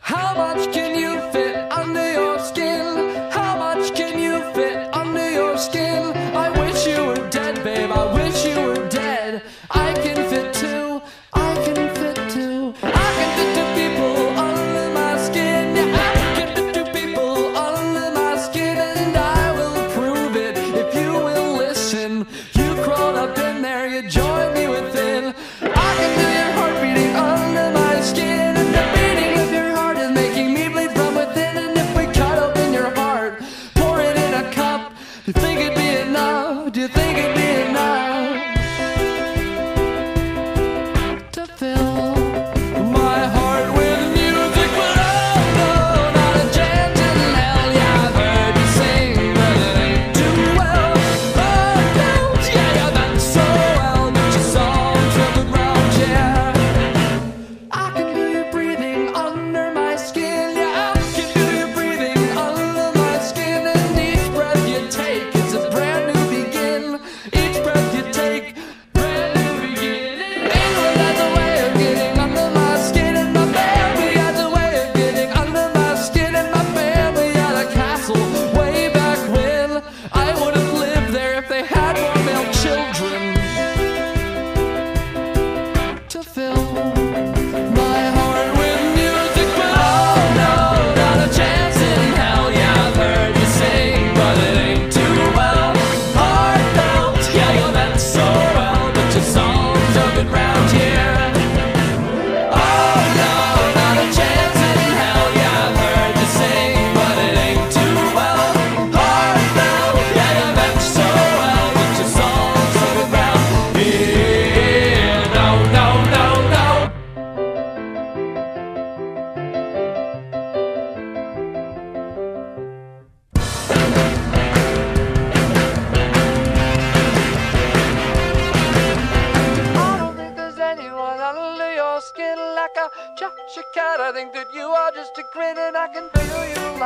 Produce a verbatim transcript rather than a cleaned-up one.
How much can you fit under your skin? How much can you fit under your skin? I wish you were dead, babe, I wish you were dead. I can fit too, I can fit too. I can fit two people under my skin. Yeah, I can fit two people under my skin. And I will prove it if you will listen. You crawled up in there, you joined me within. I can feel your heart beating under my skin. And the beating of your heart is making me bleed from within. And if we cut open your heart, pour it in a cup, do you think it'd be enough? Do you think it'd be enough to fill my heart with music? But oh no, not a chance in hell. Yeah, I've heard you sing, but it ain't too well. Oh no, yeah, you've done so well, but your song's floated round, yeah. I can feel you breathing under my skin. Yeah, I can feel you breathing under my skin. And each breath you take is a brand new begin. Each breath you take, brand new beginning. England has a way of getting under my skin. And my family has a way of getting under my skin. And my family had a castle way back when. I would have lived there if they had more male children to fill my heart with music. But oh no, not a chance in hell. Yeah, I've heard you sing, but it ain't too well. Heartfelt, yeah, you meant so well, but your songs are good round here. Oh no, not a chance in hell. Yeah, I've heard you sing, but it ain't too well. Heartfelt, yeah, you meant so well, but your songs are good round here. No, no, no, no. I don't think there's anyone under your skin like a Cheshire cat. I think that you are just a grin, and I can feel you